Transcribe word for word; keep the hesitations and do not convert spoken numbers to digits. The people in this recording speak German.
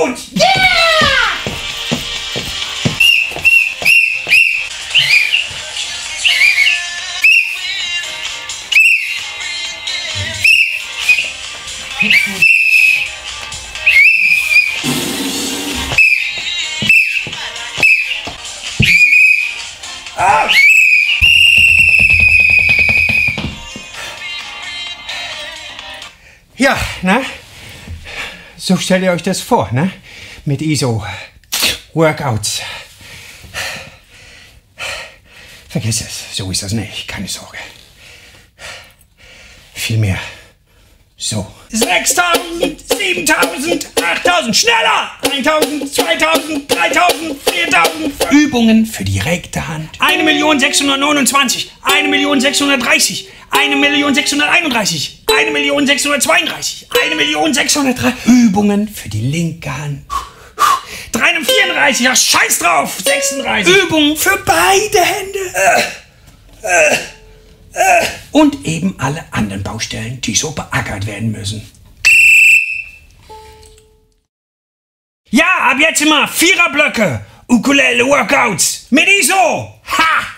gut! Yeah! Ah! Ja, ne? So stellt ihr euch das vor, ne? Mit I S O-Workouts. Vergiss es, so ist das nicht, keine Sorge. Vielmehr so. sechstausend, siebentausend, achttausend, schneller! eintausend, zweitausend, dreitausend, viertausend. Übungen für die rechte Hand. eine Million sechshundertneunundzwanzig, eine Million sechshundertdreißig, eine Million sechshunderteinunddreißig, eine Million sechshundertzweiunddreißig, eine Million sechshundertdrei. Übungen für die linke Hand. dreihundertvierunddreißig, ach scheiß drauf, sechsunddreißig. Übungen für beide Hände. Äh, äh, äh. Und eben alle anderen Baustellen, die so beackert werden müssen. Ja, ab jetzt immer Viererblöcke, Ukulele-Workouts mit I S O. Ha!